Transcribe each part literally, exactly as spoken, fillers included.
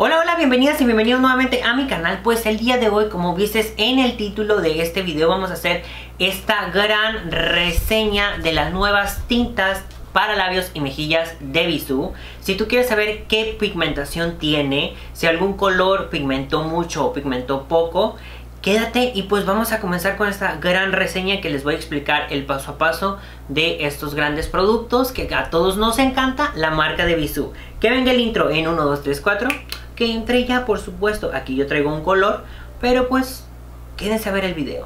Hola, hola, bienvenidas y bienvenidos nuevamente a mi canal. Pues el día de hoy, como viste en el título de este video, vamos a hacer esta gran reseña de las nuevas tintas para labios y mejillas de Bisú. Si tú quieres saber qué pigmentación tiene, si algún color pigmentó mucho o pigmentó poco, quédate y pues vamos a comenzar con esta gran reseña que les voy a explicar el paso a paso de estos grandes productos que a todos nos encanta, la marca de Bisú. Que venga el intro en uno, dos, tres, cuatro. Que entre ya, por supuesto. Aquí yo traigo un color, pero pues quédense a ver el video.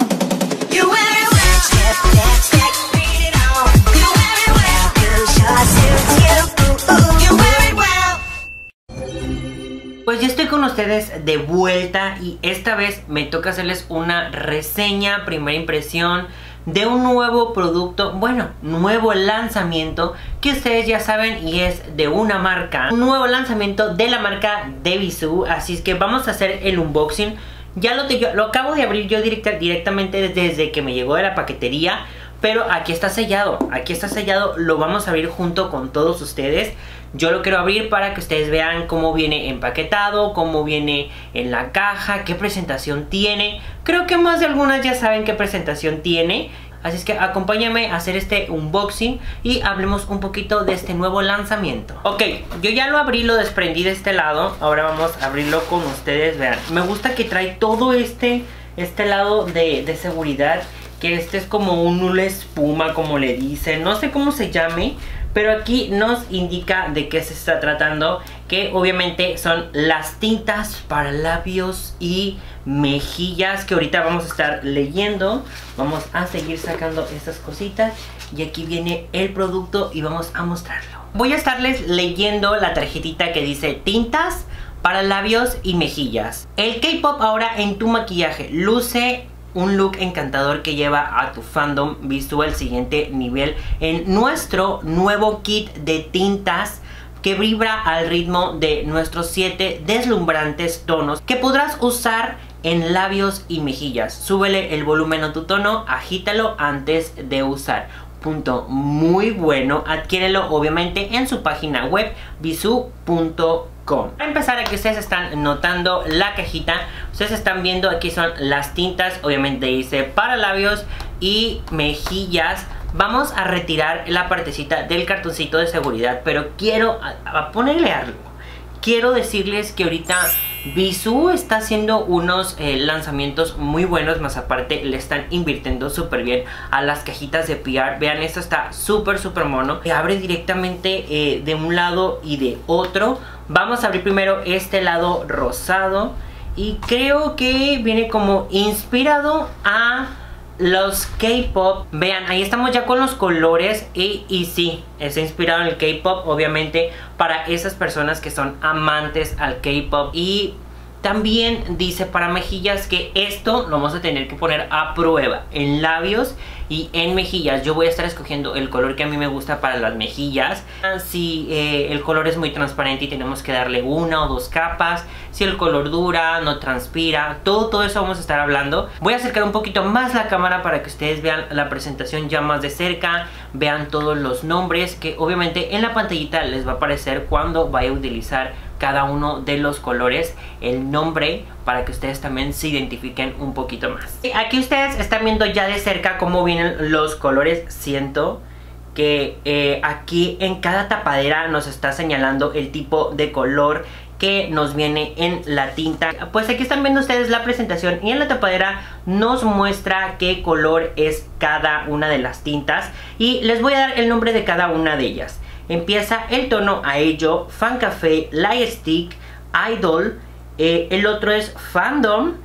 Pues ya estoy con ustedes de vuelta y esta vez me toca hacerles una reseña, primera impresión de un nuevo producto, bueno, nuevo lanzamiento que ustedes ya saben y es de una marca, un nuevo lanzamiento de la marca de Bisú, así es que vamos a hacer el unboxing. Ya lo, yo, lo acabo de abrir yo directa, directamente desde que me llegó de la paquetería, pero aquí está sellado, aquí está sellado, lo vamos a abrir junto con todos ustedes. Yo lo quiero abrir para que ustedes vean cómo viene empaquetado, cómo viene en la caja, qué presentación tiene. Creo que más de algunas ya saben qué presentación tiene. Así es que acompáñame a hacer este unboxing y hablemos un poquito de este nuevo lanzamiento. Ok, yo ya lo abrí, lo desprendí de este lado. Ahora vamos a abrirlo con ustedes, vean. Me gusta que trae todo este, este lado de, de seguridad. Que este es como un una espuma, como le dicen. No sé cómo se llame, pero aquí nos indica de qué se está tratando, que obviamente son las tintas para labios y mejillas, que ahorita vamos a estar leyendo. Vamos a seguir sacando estas cositas y aquí viene el producto y vamos a mostrarlo. Voy a estarles leyendo la tarjetita que dice tintas para labios y mejillas. El K-pop ahora en tu maquillaje. Luce un look encantador que lleva a tu fandom Bisú al siguiente nivel en nuestro nuevo kit de tintas que vibra al ritmo de nuestros siete deslumbrantes tonos que podrás usar en labios y mejillas. Súbele el volumen a tu tono, agítalo antes de usar. Punto muy bueno, adquiérelo obviamente en su página web bisú punto com. Para empezar, aquí ustedes están notando la cajita. Ustedes están viendo, aquí son las tintas. Obviamente dice para labios y mejillas. Vamos a retirar la partecita del cartoncito de seguridad, pero quiero a, a ponerle algo. Quiero decirles que ahorita Bisú está haciendo unos eh, lanzamientos muy buenos, más aparte le están invirtiendo súper bien a las cajitas de P R. Vean, esto está súper súper mono. Se abre directamente eh, de un lado y de otro. Vamos a abrir primero este lado rosado y creo que viene como inspirado a los K-pop. Vean, ahí estamos ya con los colores y, y sí, está inspirado en el K-pop, obviamente para esas personas que son amantes al K-pop. Y también dice para mejillas que esto lo vamos a tener que poner a prueba en labios y en mejillas. Yo voy a estar escogiendo el color que a mí me gusta para las mejillas. Si eh, el color es muy transparente y tenemos que darle una o dos capas, si el color dura, no transpira, todo, todo eso vamos a estar hablando. Voy a acercar un poquito más la cámara para que ustedes vean la presentación ya más de cerca, vean todos los nombres que obviamente en la pantallita les va a aparecer cuando vaya a utilizar cada uno de los colores, el nombre, para que ustedes también se identifiquen un poquito más. Aquí ustedes están viendo ya de cerca cómo vienen los colores. Siento que eh, aquí en cada tapadera nos está señalando el tipo de color que nos viene en la tinta. Pues aquí están viendo ustedes la presentación y en la tapadera nos muestra qué color es cada una de las tintas y les voy a dar el nombre de cada una de ellas. Empieza el tono Aello, Fan Café, Light Stick, Idol, eh, el otro es Fandom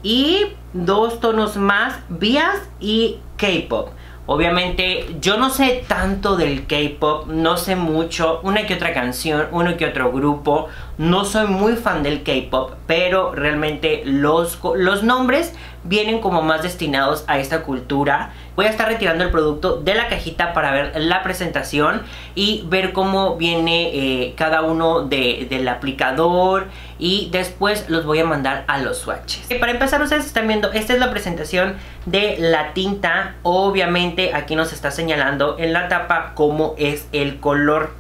y dos tonos más, Bias y K-pop. Obviamente yo no sé tanto del K-pop, no sé mucho, una que otra canción, uno que otro grupo, no soy muy fan del K-pop, pero realmente los, los nombres vienen como más destinados a esta cultura. Voy a estar retirando el producto de la cajita para ver la presentación y ver cómo viene eh, cada uno de, del aplicador y después los voy a mandar a los swatches. Y para empezar, ustedes están viendo, esta es la presentación de la tinta. Obviamente aquí nos está señalando en la tapa cómo es el color.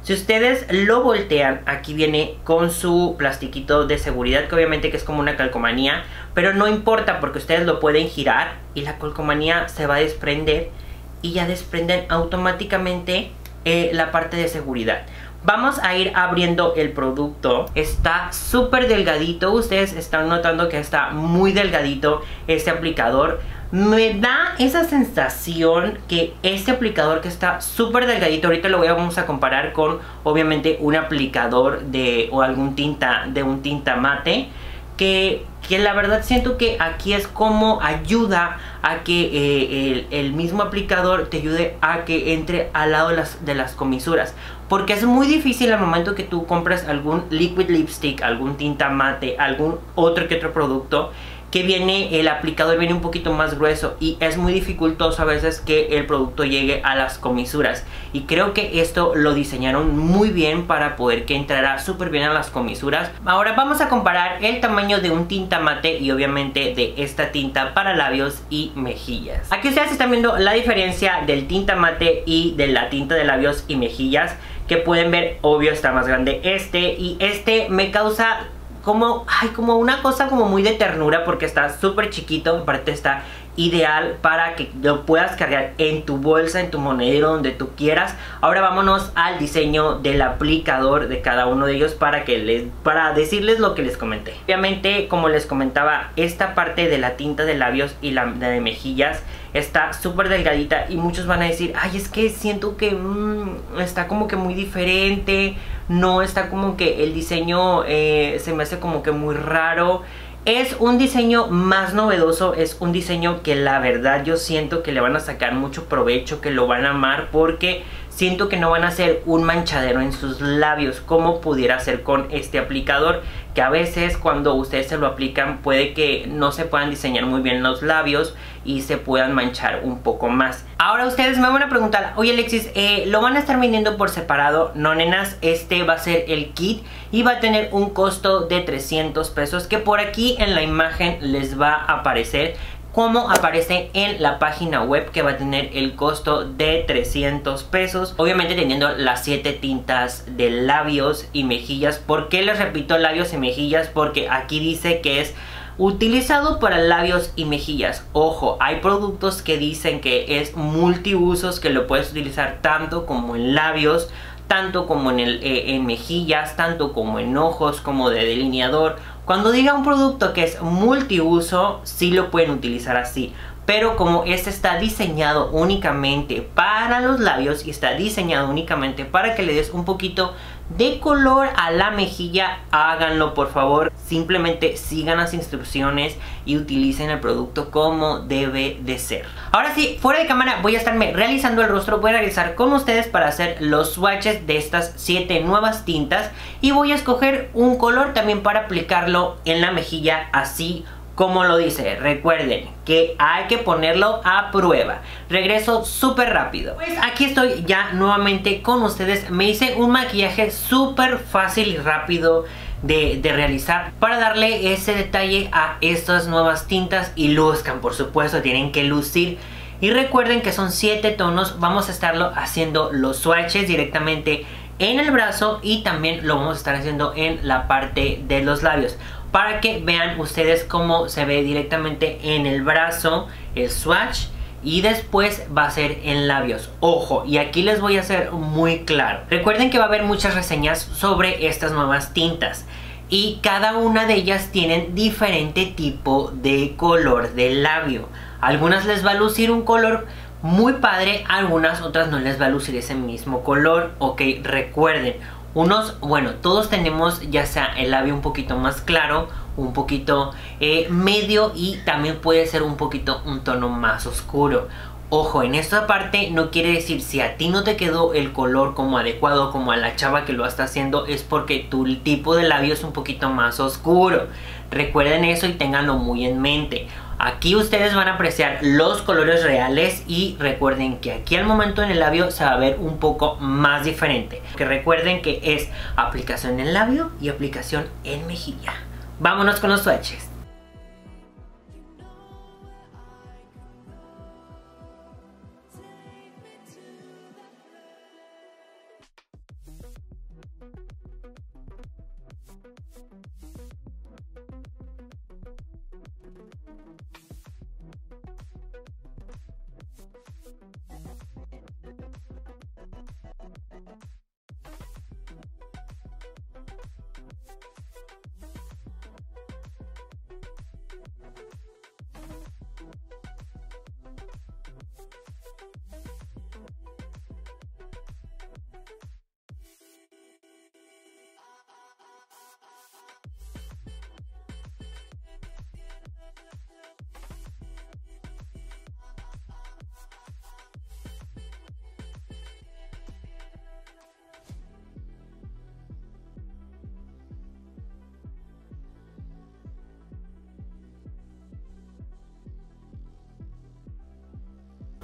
Si ustedes lo voltean, aquí viene con su plastiquito de seguridad, que obviamente que es como una calcomanía, pero no importa porque ustedes lo pueden girar y la calcomanía se va a desprender y ya desprenden automáticamente eh, la parte de seguridad. Vamos a ir abriendo el producto. Está súper delgadito. Ustedes están notando que está muy delgadito este aplicador. Me da esa sensación que este aplicador que está súper delgadito, ahorita lo voy a, vamos a comparar con obviamente un aplicador de o algún tinta de un tinta mate, que, que la verdad siento que aquí es como ayuda a que eh, el, el mismo aplicador te ayude a que entre al lado de las, de las comisuras, porque es muy difícil al momento que tú compras algún liquid lipstick, algún tinta mate, algún otro que otro producto, que viene, el aplicador viene un poquito más grueso y es muy dificultoso a veces que el producto llegue a las comisuras, y creo que esto lo diseñaron muy bien para poder que entrara súper bien a las comisuras. Ahora vamos a comparar el tamaño de un tinta mate y obviamente de esta tinta para labios y mejillas. Aquí ustedes están viendo la diferencia del tinta mate y de la tinta de labios y mejillas, que pueden ver, obvio está más grande este, y este me causa como, ay, como una cosa como muy de ternura porque está súper chiquito. Aparte está ideal para que lo puedas cargar en tu bolsa, en tu monedero, donde tú quieras. Ahora vámonos al diseño del aplicador de cada uno de ellos para que les, para decirles lo que les comenté. Obviamente, como les comentaba, esta parte de la tinta de labios y la de mejillas está súper delgadita y muchos van a decir, ay, es que siento que mmm, está como que muy diferente, no está como que el diseño eh, se me hace como que muy raro. Es un diseño más novedoso, es un diseño que la verdad yo siento que le van a sacar mucho provecho, que lo van a amar, porque siento que no van a hacer un manchadero en sus labios como pudiera ser con este aplicador, que a veces cuando ustedes se lo aplican puede que no se puedan diseñar muy bien los labios y se puedan manchar un poco más. Ahora ustedes me van a preguntar, oye Alexis, eh, ¿lo van a estar vendiendo por separado? No, nenas, este va a ser el kit y va a tener un costo de trescientos pesos, que por aquí en la imagen les va a aparecer como aparece en la página web, que va a tener el costo de trescientos pesos, obviamente teniendo las siete tintas de labios y mejillas. ¿Por qué les repito labios y mejillas? Porque aquí dice que es utilizado para labios y mejillas. Ojo, hay productos que dicen que es multiusos, que lo puedes utilizar tanto como en labios, tanto como en, el, eh, en mejillas, tanto como en ojos, como de delineador. Cuando diga un producto que es multiuso, sí lo pueden utilizar así. Pero como este está diseñado únicamente para los labios y está diseñado únicamente para que le des un poquito de color a la mejilla, háganlo por favor. Simplemente sigan las instrucciones y utilicen el producto como debe de ser. Ahora sí, fuera de cámara voy a estarme realizando el rostro. Voy a regresar con ustedes para hacer los swatches de estas siete nuevas tintas y voy a escoger un color también para aplicarlo en la mejilla, así como lo dice. Recuerden que hay que ponerlo a prueba. Regreso súper rápido. Pues aquí estoy ya nuevamente con ustedes. Me hice un maquillaje súper fácil y rápido de, de realizar para darle ese detalle a estas nuevas tintas y luzcan, por supuesto, tienen que lucir. Y recuerden que son siete tonos. Vamos a estarlo haciendo los swatches directamente en el brazo y también lo vamos a estar haciendo en la parte de los labios, para que vean ustedes cómo se ve directamente en el brazo el swatch y después va a ser en labios. Ojo, y aquí les voy a hacer muy claro. Recuerden que va a haber muchas reseñas sobre estas nuevas tintas y cada una de ellas tienen diferente tipo de color de labio. Algunas les va a lucir un color muy padre, algunas otras no les va a lucir ese mismo color. Ok, recuerden, unos, bueno, todos tenemos ya sea el labio un poquito más claro, un poquito eh, medio y también puede ser un poquito un tono más oscuro. Ojo, en esta parte no quiere decir si a ti no te quedó el color como adecuado, como a la chava que lo está haciendo, es porque tu tipo de labio es un poquito más oscuro. Recuerden eso y ténganlo muy en mente. Aquí ustedes van a apreciar los colores reales y recuerden que aquí al momento en el labio se va a ver un poco más diferente. Que recuerden que es aplicación en labio y aplicación en mejilla. Vámonos con los swatches.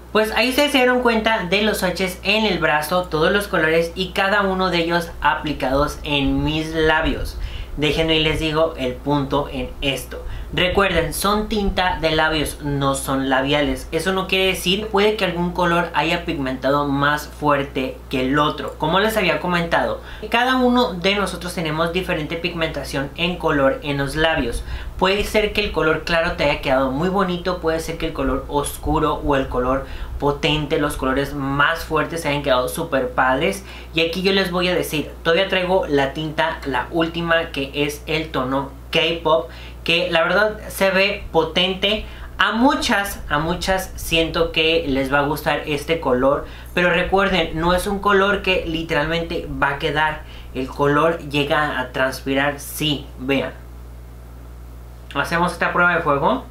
Pues ahí ustedes se dieron cuenta de los swatches en el brazo, todos los colores y cada uno de ellos aplicados en mis labios. Déjenme y les digo el punto en esto. Recuerden, son tinta de labios, no son labiales. Eso no quiere decir, puede que algún color haya pigmentado más fuerte que el otro. Como les había comentado, cada uno de nosotros tenemos diferente pigmentación en color en los labios. Puede ser que el color claro te haya quedado muy bonito, puede ser que el color oscuro o el color potente, los colores más fuertes se hayan quedado súper padres. Y aquí yo les voy a decir, todavía traigo la tinta, la última, que es el tono K-Pop, que la verdad se ve potente. A muchas, a muchas siento que les va a gustar este color, pero recuerden, no es un color que literalmente va a quedar. El color llega a transpirar, sí, vean. Hacemos esta prueba de fuego.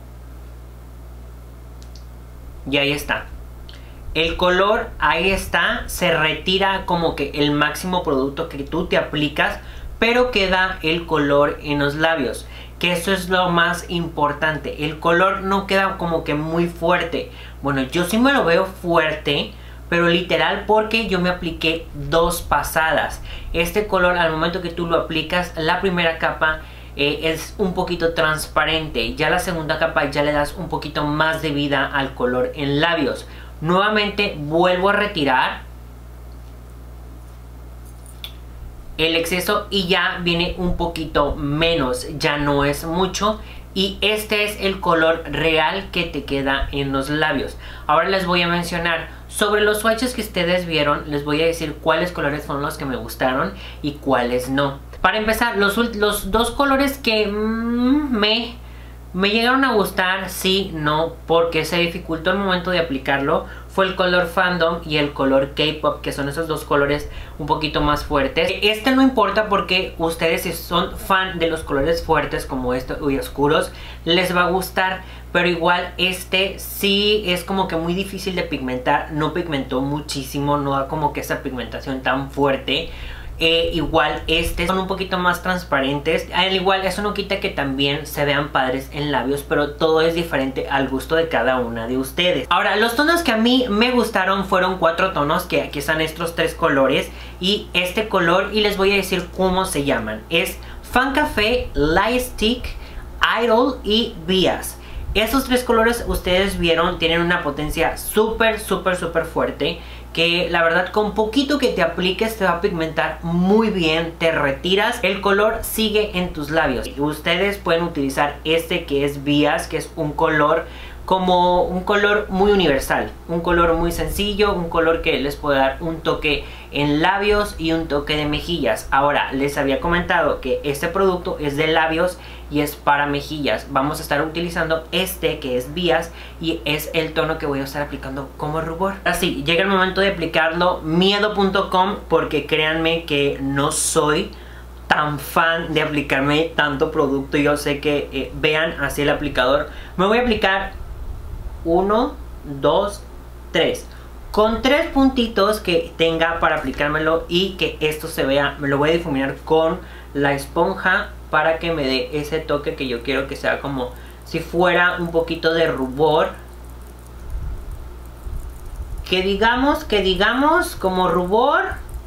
Y ahí está. El color ahí está, se retira como que el máximo producto que tú te aplicas, pero queda el color en los labios, que eso es lo más importante. El color no queda como que muy fuerte. Bueno, yo sí me lo veo fuerte, pero literal porque yo me apliqué dos pasadas. Este color, al momento que tú lo aplicas, la primera capa eh, es un poquito transparente, ya la segunda capa ya le das un poquito más de vida al color en labios. Nuevamente vuelvo a retirar el exceso y ya viene un poquito menos, ya no es mucho. Y este es el color real que te queda en los labios. Ahora les voy a mencionar sobre los swatches que ustedes vieron. Les voy a decir cuáles colores fueron los que me gustaron y cuáles no. Para empezar, los, los dos colores que mmm, me... Me llegaron a gustar, sí, no, porque se dificultó el momento de aplicarlo. Fue el color Fandom y el color K-Pop, que son esos dos colores un poquito más fuertes. Este no importa porque ustedes, si son fan de los colores fuertes como este y oscuros, les va a gustar. Pero igual este sí es como que muy difícil de pigmentar. No pigmentó muchísimo, no da como que esa pigmentación tan fuerte. Eh, igual este son un poquito más transparentes. Al igual eso no quita que también se vean padres en labios, pero todo es diferente al gusto de cada una de ustedes. Ahora, los tonos que a mí me gustaron fueron cuatro tonos, que aquí están estos tres colores y este color, y les voy a decir cómo se llaman. Es Fan Café, Light Stick, Idol y Bias. Estos tres colores ustedes vieron tienen una potencia súper súper súper fuerte, que la verdad con poquito que te apliques te va a pigmentar muy bien, te retiras, el color sigue en tus labios. Y ustedes pueden utilizar este que es Bias, que es un color como un color muy universal, un color muy sencillo, un color que les puede dar un toque en labios y un toque de mejillas. Ahora, les había comentado que este producto es de labios y es para mejillas. Vamos a estar utilizando este que es Bias y es el tono que voy a estar aplicando como rubor. Así, llega el momento de aplicarlo. Miedo punto com, porque créanme que no soy tan fan de aplicarme tanto producto. Yo sé que eh, vean así el aplicador. Me voy a aplicar uno, dos, tres. Con tres puntitos que tenga para aplicármelo y que esto se vea, me lo voy a difuminar con la esponja para que me dé ese toque que yo quiero, que sea como si fuera un poquito de rubor. Que digamos, que digamos como rubor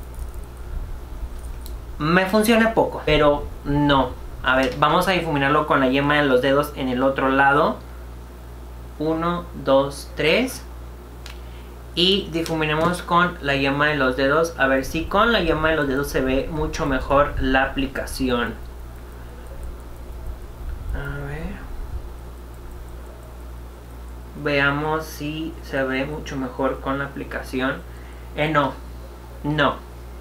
me funciona poco, pero no. A ver, vamos a difuminarlo con la yema de los dedos en el otro lado. uno, dos, tres. Y difuminemos con la yema de los dedos. A ver si con la yema de los dedos se ve mucho mejor la aplicación. A ver. Veamos si se ve mucho mejor con la aplicación. Eh, no. No.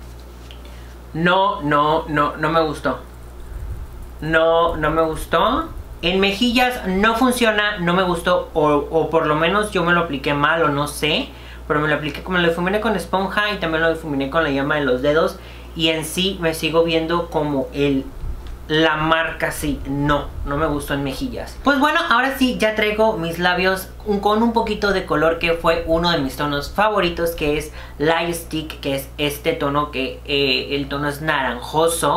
No, no, no, no me gustó. No, no me gustó. En mejillas no funciona, no me gustó, o, o por lo menos yo me lo apliqué mal o no sé. Pero me lo apliqué, como lo difuminé con esponja y también lo difuminé con la llama de los dedos. Y en sí me sigo viendo como el, la marca así. No, no me gustó en mejillas. Pues bueno, ahora sí ya traigo mis labios un, con un poquito de color que fue uno de mis tonos favoritos, que es Light Stick, que es este tono que eh, el tono es naranjoso.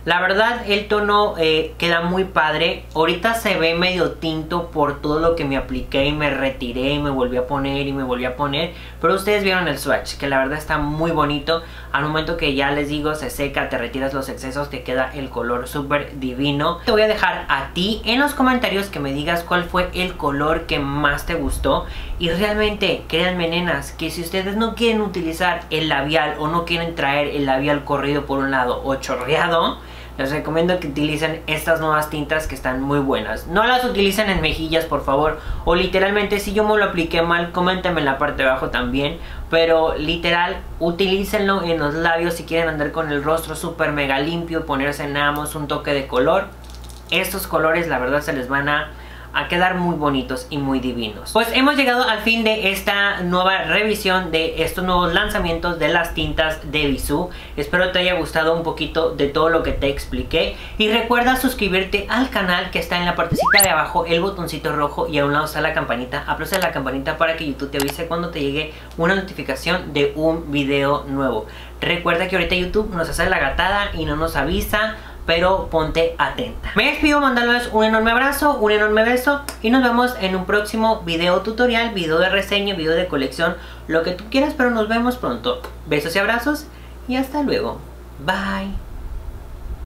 La verdad el tono eh, queda muy padre. Ahorita se ve medio tinto por todo lo que me apliqué y me retiré y me volví a poner y me volví a poner. Pero ustedes vieron el swatch, que la verdad está muy bonito. Al momento que ya les digo se seca, te retiras los excesos, te queda el color súper divino. Te voy a dejar a ti en los comentarios que me digas cuál fue el color que más te gustó. Y realmente, créanme nenas, que si ustedes no quieren utilizar el labial o no quieren traer el labial corrido por un lado o chorreado, les recomiendo que utilicen estas nuevas tintas que están muy buenas. No las utilicen en mejillas, por favor. O literalmente, si yo me lo apliqué mal, coméntenme en la parte de abajo también. Pero literal, utilícenlo en los labios si quieren andar con el rostro súper mega limpio, ponerse nada más un toque de color. Estos colores la verdad se les van a... a quedar muy bonitos y muy divinos. Pues hemos llegado al fin de esta nueva revisión de estos nuevos lanzamientos de las tintas de Bisú. Espero te haya gustado un poquito de todo lo que te expliqué. Y recuerda suscribirte al canal, que está en la partecita de abajo, el botoncito rojo, y a un lado está la campanita. Aplausa la campanita para que YouTube te avise cuando te llegue una notificación de un video nuevo. Recuerda que ahorita YouTube nos hace la gatada y no nos avisa, pero ponte atenta. Me despido mandándoles un enorme abrazo, un enorme beso, y nos vemos en un próximo video tutorial, video de reseña, video de colección, lo que tú quieras, pero nos vemos pronto. Besos y abrazos y hasta luego. Bye.